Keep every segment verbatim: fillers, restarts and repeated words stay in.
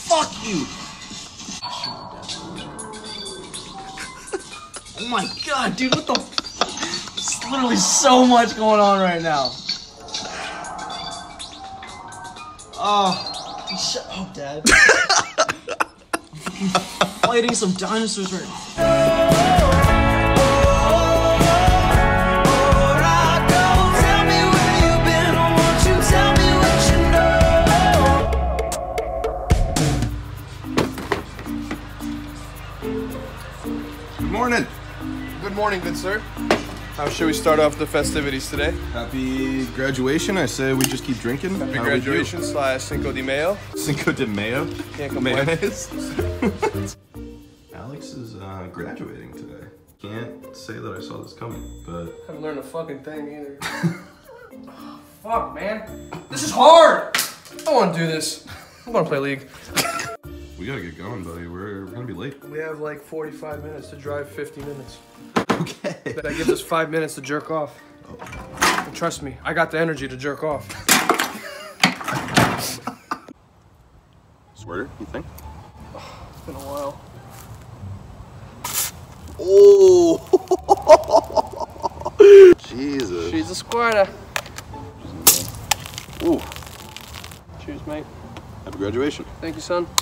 Fuck you! Oh my god, dude, what the f- There's literally so much going on right now. Oh, dude, shut up, Dad. I'm fighting some dinosaurs right now. Good morning. Good morning, good sir. How should we start off the festivities today? Happy graduation. I say we just keep drinking. Happy How graduation slash Cinco de Mayo. Cinco de Mayo. Can't complain. Mayonnaise. Alex is uh, graduating today. Can't say that I saw this coming, but I haven't learned a fucking thing either. Oh, fuck, man. This is hard. I don't want to do this. I'm gonna play League. we gotta get going, buddy. We're, we're gonna be late. We have like forty-five minutes to drive fifty minutes. Okay. That gives us five minutes to jerk off. Oh. And trust me, I got the energy to jerk off. Sweater, you think? Oh, it's been a while. Oh! Jesus. She's a squirter. Ooh. Cheers, mate. Happy graduation. Thank you, son.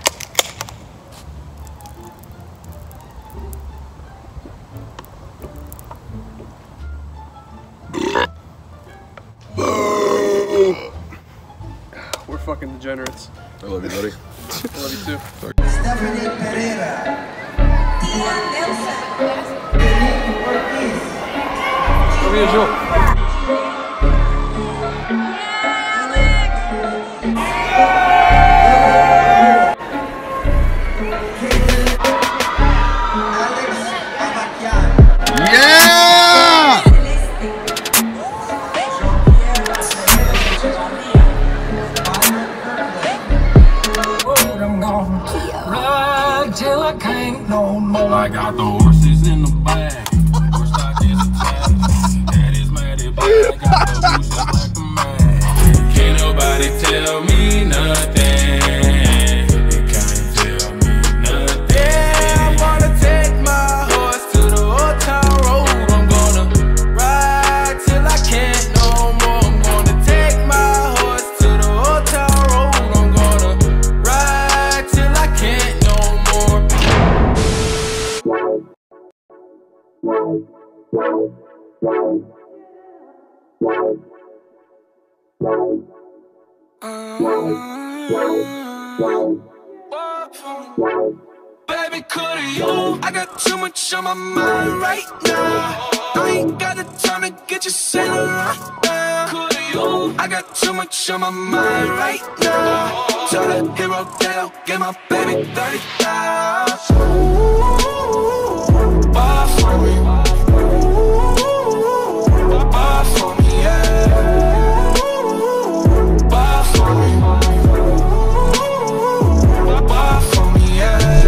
We're fucking degenerates. I love you, buddy. I love you too. Stephanie Pereira. Como é, João? Till I can't no more. I got the horses in the back. Horse stock is attached. That is mighty bad. I got the bushes like a man. Can't nobody tell me nothing. You can't tell me nothing. Yeah, I'm gonna take my horse to the old town road. I'm gonna ride till I can't no more. I'm gonna take my horse to the old town road. I'm gonna ride till I can't no more. Baby, could you? I got too much on my mind right now. I ain't got the time to get you sailing right now. Could you? I got too much on my mind right now. Tell the hero down, get my baby thirty thousand. Bar for me. Bar for me, yeah. Bar for me. Bar for me, yeah.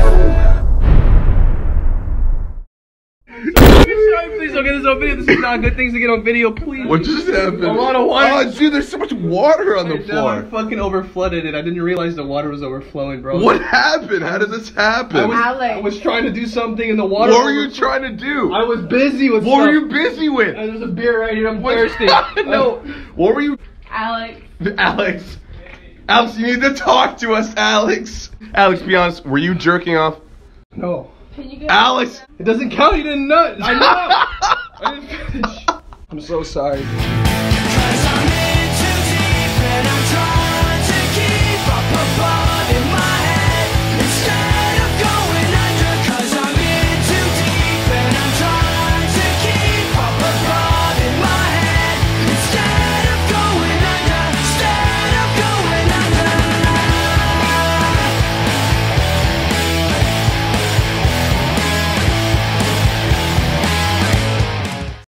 Please don't get this on video. This is not good things to get on video, please. What just happened? A lot of water. Oh, dude, there's so much water on the I floor. fucking overflooded it. I didn't realize the water was overflowing, bro. What happened? How did this happen? I was, I was trying to do something and the water. What were you trying to do? I was busy with What stuff. were you busy with? Uh, there's a beer right here. I'm What- thirsty. No. What were you? Alex. Alex. Alex, you need to talk to us, Alex. Alex, be honest. Were you jerking off? No. Can you go? Alex. It doesn't count. You didn't nut. I know. I didn't finish. I'm so sorry. Cause I'm in too deep and I'm trying to keep up.